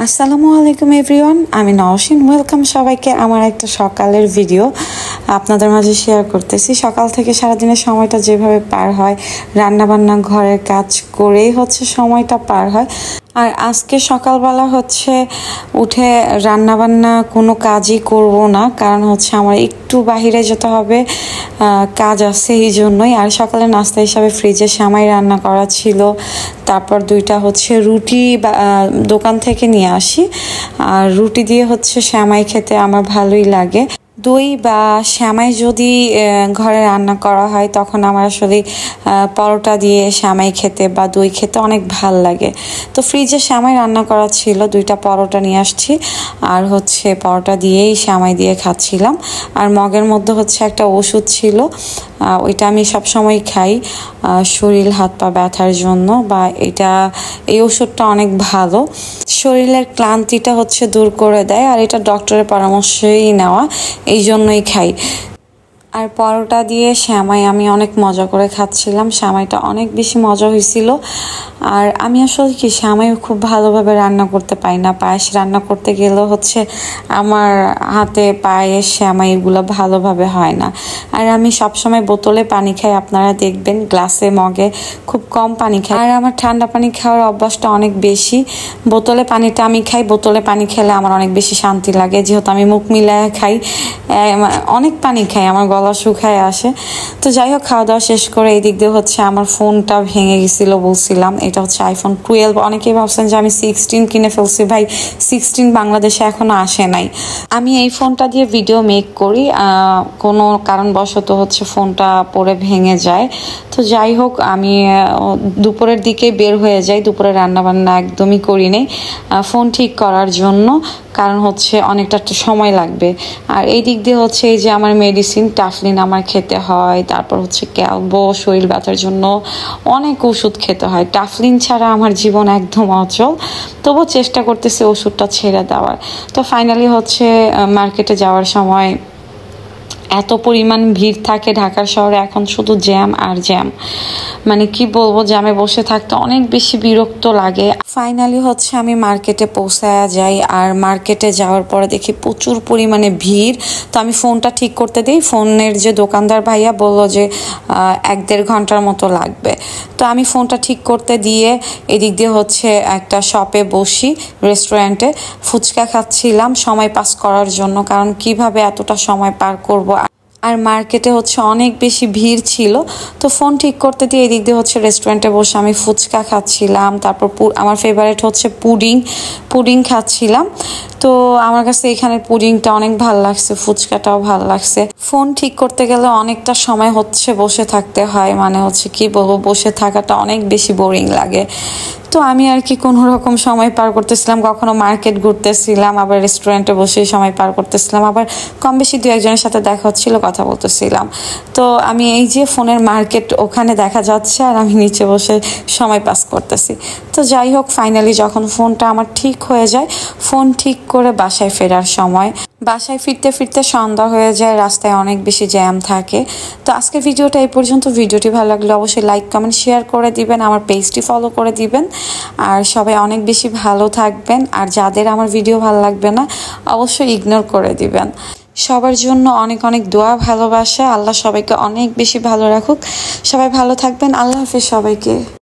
আসসালামু আলাইকুম এভরিওয়ান, আমি নওশিন। ওয়েলকাম সবাইকে আমার একটা সকালের ভিডিও আপনাদের মাঝে শেয়ার করতেছি। সকাল থেকে সারাদিনের সময়টা যেভাবে পার হয়, রান্নাবান্না ঘরের কাজ করেই সময়টা পার হয়। আর আজকে সকালবেলা উঠে রান্নাবান্না কোনো কাজই করব না, কারণ আমার একটু বাহিরে যেতে হবে, কাজ আছে এই জন্যই। আর সকালে নাস্তা হিসাবে ফ্রিজে সেমাই রান্না করা ছিল, তারপর দুইটা রুটি দোকান থেকে নিয়ে আসি। আর রুটি দিয়ে সেমাই খেতে আমার ভালোই লাগে। দই বা সেমাই যদি ঘরে রান্না করা হয় তখন আমার আসলে পরোটা দিয়ে সেমাই খেতে বা দই খেতে অনেক ভাল লাগে। তো ফ্রিজে সেমাই রান্না করা ছিল, দুইটা পরোটা নিয়ে আসছি আর পরোটা দিয়েই সেমাই দিয়ে খাচ্ছিলাম। আর মগের মধ্যে একটা ওষুধ ছিল, ওইটা আমি সবসময় খাই শরীর হাত পা ব্যথার জন্য, বা এই ওষুধটা অনেক ভালো, শরীরের ক্লান্তিটা দূর করে দেয়। আর এটা ডক্টরের পরামর্শই নেওয়া, এই জন্যই খাই। আর পরোটা দিয়ে সেমাই আমি অনেক মজা করে খাচ্ছিলাম, সেমাইটা অনেক বেশি মজা হয়েছিল। আর আমি আসলে সেমাই খুব ভালোভাবে রান্না করতে পারি না, পায়েস রান্না করতে গেলেও আমার হাতে পায়েস সেমাই এগুলো ভালোভাবে হয় না। আর আমি সবসময় বোতলে পানি খাই, আপনারা দেখবেন গ্লাসে মগে খুব কম পানি খাই। আর আমার ঠান্ডা পানি খাওয়ার অভ্যাসটা অনেক বেশি, বোতলে পানিটা আমি খাই। বোতলে পানি খেলে আমার অনেক বেশি শান্তি লাগে, যেহেতু আমি মুখ মিলায় খাই, অনেক পানি খাই, আমার গলা শুকায় আসে। তো যাই হোক, খাওয়া দাওয়া শেষ করে এই দিক দিয়ে আমার ফোনটা ভেঙে গেছিল, বলছিলাম এটা আইফোন 12। অনেকেই ভাবছেন যে আমি 16 কিনে ফেলছি, ভাই 16 বাংলাদেশে এখনো আসে নাই। আমি এই ফোনটা দিয়ে ভিডিও মেক করি, কোনো কারণবশত ফোনটা পরে ভেঙে যায়। তো যাই হোক, আমি দুপুরের দিকে বের হয়ে যাই, দুপুরে রান্না বান্না একদমই করি নেই ফোন ঠিক করার জন্য, কারণ অনেকটা সময় লাগবে। আর এই দিক দিয়ে এই যে আমার মেডিসিন টাফলিন আমার খেতে হয়, তারপর ক্যালবো, শরীর ব্যথার জন্য অনেক ওষুধ খেতে হয়। টাফলিন ছাড়া আমার জীবন একদম অচল, তবুও চেষ্টা করতেছি ওষুধটা ছেড়ে দেওয়ার। তো ফাইনালি মার্কেটে যাওয়ার সময় এত পরিমাণ ভিড় থাকে ঢাকার শহরে, এখন শুধু জ্যাম আর জ্যাম, মানে কি বলবো, জ্যামে বসে থাকতে অনেক বেশি বিরক্ত লাগে। ফাইনালি আমি মার্কেটে পৌঁছায়া যাই, আর মার্কেটে যাওয়ার পরে দেখি প্রচুর পরিমাণে ভিড়। তো আমি ফোনটা ঠিক করতে দিই, ফোনের যে দোকানদার ভাইয়া বললো যে 1-1.5 ঘন্টার মতো লাগবে। তো আমি ফোনটা ঠিক করতে দিয়ে এদিক দিয়ে একটা শপে বসি, রেস্টুরেন্টে ফুচকা খাচ্ছিলাম সময় পাস করার জন্য, কারণ কিভাবে এতটা সময় পার করব। আর মার্কেটে অনেক বেশি ভিড় ছিল। তো ফোন ঠিক করতে দিয়ে এদিক দিয়ে রেস্টুরেন্টে বসে আমি ফুচকা খাচ্ছিলাম, তারপর আমার ফেভারিট পুডিং খাচ্ছিলাম। তো আমার কাছে এখানের পুডিংটা অনেক ভালো লাগছে, ফুচকাটাও ভালো লাগছে। ফোন ঠিক করতে গেলে অনেকটা সময় বসে থাকতে হয়, মানে কি বলবো, বসে থাকাটা অনেক বেশি বোরিং লাগে। তো আমি আর কি কোনো রকম সময় পার করতেছিলাম, কখনো মার্কেট ঘুরতেছিলাম, আবার রেস্টুরেন্টে বসে সময় পার করতেছিলাম, আবার কম বেশি 2-1 জনের সাথে দেখা হচ্ছিল, কথা বলতেছিলাম। তো আমি এই যে ফোনের মার্কেট ওখানে দেখা যাচ্ছে, আর আমি নিচে বসে সময় পাস করতেছি। তো যাই হোক, ফাইনালি যখন ফোনটা আমার ঠিক হয়ে যায়, ফোন ঠিক করে বাসায় ফেরার সময়, বাসায় ফিরতে ফিরতে সন্ধ্যা হয়ে যায়, রাস্তায় অনেক বেশি জ্যাম থাকে। তো আজকের ভিডিওটা এই পর্যন্ত। ভিডিওটি ভালো লাগলে অবশ্যই লাইক কমেন্ট শেয়ার করে দিবেন, আমার পেজটি ফলো করে দিবেন। আর সবাই অনেক বেশি ভালো থাকবেন, আর যাদের আমার ভিডিও ভালো লাগবে না অবশ্যই ইগনোর করে দিবেন। সবার জন্য অনেক অনেক দোয়া, ভালোবাসা। আল্লাহ সবাইকে অনেক বেশি ভালো রাখুক। সবাই ভালো থাকবেন। আল্লাহ হাফেজ সবাইকে।